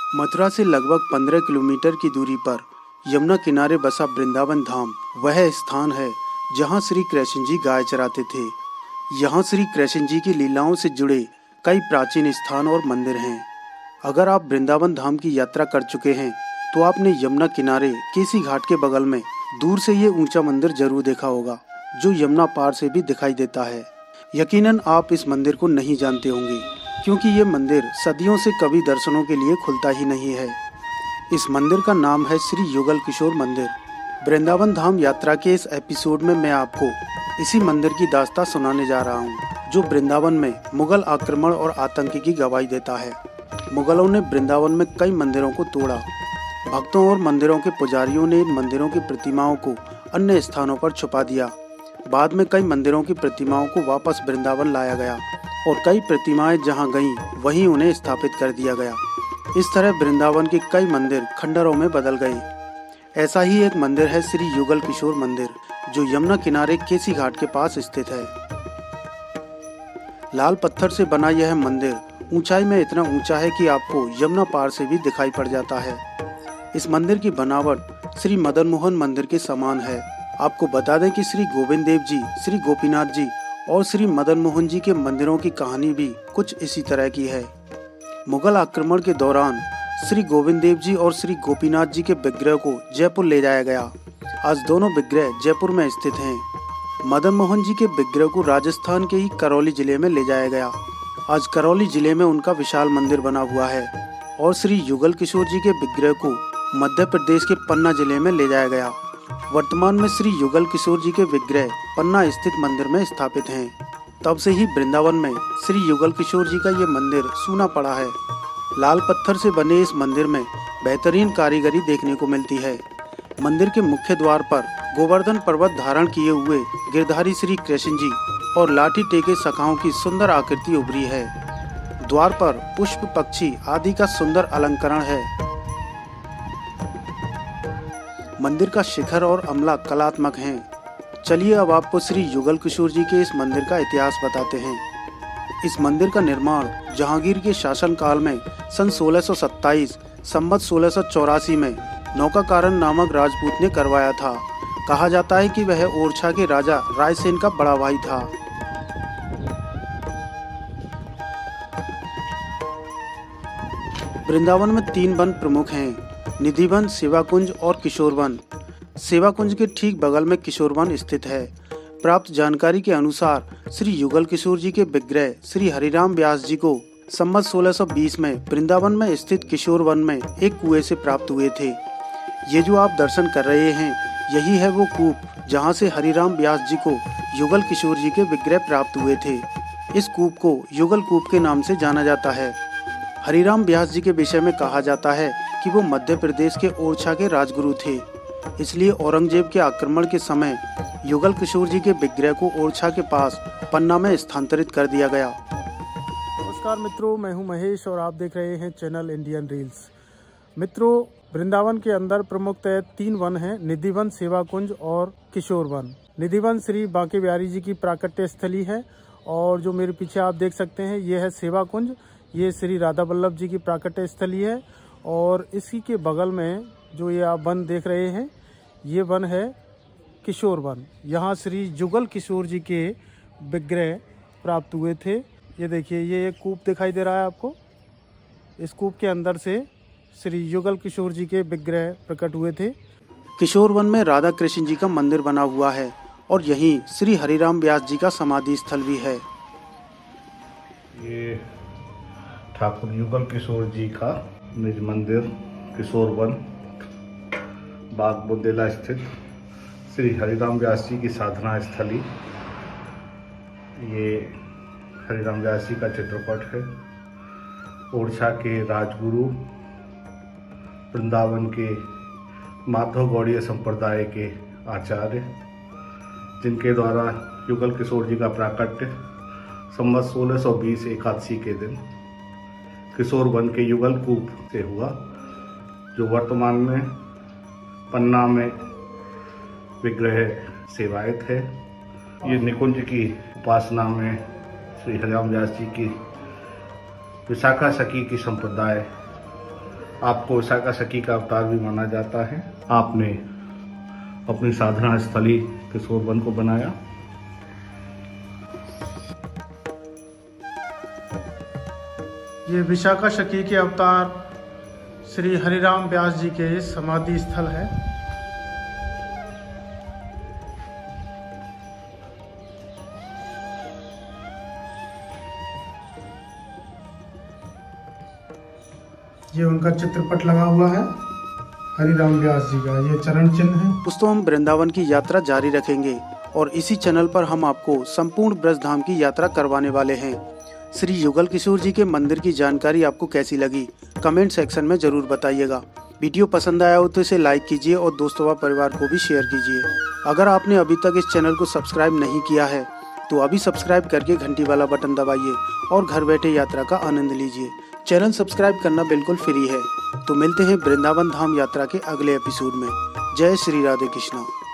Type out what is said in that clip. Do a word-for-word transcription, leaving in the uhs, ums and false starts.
मथुरा से लगभग पंद्रह किलोमीटर की दूरी पर यमुना किनारे बसा वृंदावन धाम वह स्थान है जहां श्री कृष्ण जी गाय चराते थे। यहां श्री कृष्ण जी की लीलाओं से जुड़े कई प्राचीन स्थान और मंदिर हैं। अगर आप वृंदावन धाम की यात्रा कर चुके हैं तो आपने यमुना किनारे केसी घाट के बगल में दूर से ये ऊंचा मंदिर जरूर देखा होगा, जो यमुना पार से भी दिखाई देता है। यकीनन आप इस मंदिर को नहीं जानते होंगे, क्योंकि ये मंदिर सदियों से कभी दर्शनों के लिए खुलता ही नहीं है। इस मंदिर का नाम है श्री युगल किशोर मंदिर। वृंदावन धाम यात्रा के इस एपिसोड में मैं आपको इसी मंदिर की दास्तां सुनाने जा रहा हूँ, जो वृंदावन में मुगल आक्रमण और आतंक की गवाही देता है। मुगलों ने वृंदावन में कई मंदिरों को तोड़ा। भक्तों और मंदिरों के पुजारियों ने इन मंदिरों की प्रतिमाओं को अन्य स्थानों पर छुपा दिया। बाद में कई मंदिरों की प्रतिमाओं को वापस वृंदावन लाया गया और कई प्रतिमाएं जहां गईं वहीं उन्हें स्थापित कर दिया गया। इस तरह वृंदावन के कई मंदिर खंडरों में बदल गए। ऐसा ही एक मंदिर है श्री युगल किशोर मंदिर, जो यमुना किनारे केसी घाट के पास स्थित है। लाल पत्थर से बना यह मंदिर ऊंचाई में इतना ऊंचा है कि आपको यमुना पार से भी दिखाई पड़ जाता है। इस मंदिर की बनावट श्री मदन मोहन मंदिर के समान है। आपको बता दें कि श्री गोविंद देव जी, श्री गोपीनाथ जी और श्री मदन मोहन जी के मंदिरों की कहानी भी कुछ इसी तरह की है। मुगल आक्रमण के दौरान श्री गोविंद देव जी और श्री गोपीनाथ जी के विग्रह को जयपुर ले जाया गया। आज दोनों विग्रह जयपुर में स्थित हैं। मदन मोहन जी के विग्रह को राजस्थान के ही करौली जिले में ले जाया गया। आज करौली जिले में उनका विशाल मंदिर बना हुआ है और श्री युगल किशोर जी के विग्रह को मध्य प्रदेश के पन्ना जिले में ले जाया गया। वर्तमान में श्री युगल किशोर जी के विग्रह पन्ना स्थित मंदिर में स्थापित हैं। तब से ही वृंदावन में श्री युगल किशोर जी का ये मंदिर सूना पड़ा है। लाल पत्थर से बने इस मंदिर में बेहतरीन कारीगरी देखने को मिलती है। मंदिर के मुख्य द्वार पर गोवर्धन पर्वत धारण किए हुए गिरधारी श्री कृष्ण जी और लाठी टेके सखाओं की सुंदर आकृति उभरी है। द्वार पर पुष्प, पक्षी आदि का सुंदर अलंकरण है। मंदिर का शिखर और अमला कलात्मक हैं। चलिए अब आपको श्री युगल किशोर जी के इस मंदिर का इतिहास बताते हैं। इस मंदिर का निर्माण जहांगीर के शासनकाल में सन सोलह सौ सत्ताईस संवत सोलह सौ चौरासी में नौकाकारण नामक राजपूत ने करवाया था। कहा जाता है कि वह ओरछा के राजा रायसेन का बड़ा भाई था। वृंदावन में तीन वन प्रमुख हैं, निधिवन, सेवाकुंज और किशोरवन। सेवाकुंज के ठीक बगल में किशोरवन स्थित है। प्राप्त जानकारी के अनुसार श्री युगल किशोर जी के विग्रह श्री हरिराम व्यास जी को संवत सोलह सौ बीस में वृंदावन में स्थित किशोरवन में एक कुएं से प्राप्त हुए थे। ये जो आप दर्शन कर रहे हैं, यही है वो कूप जहाँ से हरिराम व्यास जी को युगल किशोर जी के विग्रह प्राप्त हुए थे। इस कूप को युगल कूप के नाम से जाना जाता है। हरिराम व्यास जी के विषय में कहा जाता है कि वो मध्य प्रदेश के ओरछा के राजगुरु थे। इसलिए औरंगजेब के आक्रमण के समय युगल किशोर जी के विग्रह को ओरछा के पास पन्ना में स्थानांतरित कर दिया गया। नमस्कार मित्रों, मैं हूं महेश और आप देख रहे हैं चैनल इंडियन रील्स। मित्रों, वृंदावन के अंदर प्रमुखतः तीन वन हैं, निधिवन, सेवाकुंज और किशोरवन। निधिवन श्री बांके बिहारी जी की प्राकट्य स्थली है और जो मेरे पीछे आप देख सकते हैं ये है सेवाकुंज। ये श्री राधा वल्लभ जी की प्राकट्य स्थली है और इसी के बगल में जो ये आप वन देख रहे हैं, ये वन है किशोर वन। यहाँ श्री युगल किशोर जी के विग्रह प्राप्त हुए थे। ये देखिए, ये एक कूप दिखाई दे रहा है आपको। इस कूप के अंदर से श्री युगल किशोर जी के विग्रह प्रकट हुए थे। किशोर वन में राधा कृष्ण जी का मंदिर बना हुआ है और यहीं श्री हरिराम व्यास जी का समाधि स्थल भी है। ये ठाकुर युगल किशोर जी का निज मंदिर किशोर वन, बाग बुंदेला स्थित श्री हरिराम व्यास जी की साधना स्थली। ये हरिराम व्यास जी का चित्रपट है। ओरछा के राजगुरु, वृंदावन के माधव गौड़ीय संप्रदाय के आचार्य, जिनके द्वारा युगल किशोर जी का प्राकट्य संवत सोलह सौ बीस एकादशी के दिन किशोर वन के युगल कूप से हुआ, जो वर्तमान में पन्ना में विग्रह सेवायत है। ये निकुंज की उपासना में श्री हरिराम व्यास जी की विशाखा सखी की संप्रदाय आपको विशाखा सखी का अवतार भी माना जाता है। आपने अपनी साधना स्थली किशोर वन को बनाया। ये विशाखा सखी के अवतार श्री हरिराम व्यास जी के समाधि स्थल है। ये उनका चित्रपट लगा हुआ है हरिराम व्यास जी का, ये चरण चिन्ह है। दोस्तों, हम वृंदावन की यात्रा जारी रखेंगे और इसी चैनल पर हम आपको संपूर्ण ब्रज धाम की यात्रा करवाने वाले हैं। श्री युगल किशोर जी के मंदिर की जानकारी आपको कैसी लगी, कमेंट सेक्शन में जरूर बताइएगा। वीडियो पसंद आया हो तो इसे लाइक कीजिए और दोस्तों व परिवार को भी शेयर कीजिए। अगर आपने अभी तक इस चैनल को सब्सक्राइब नहीं किया है तो अभी सब्सक्राइब करके घंटी वाला बटन दबाइए और घर बैठे यात्रा का आनंद लीजिए। चैनल सब्सक्राइब करना बिल्कुल फ्री है। तो मिलते हैं वृंदावन धाम यात्रा के अगले एपिसोड में। जय श्री राधे कृष्णा।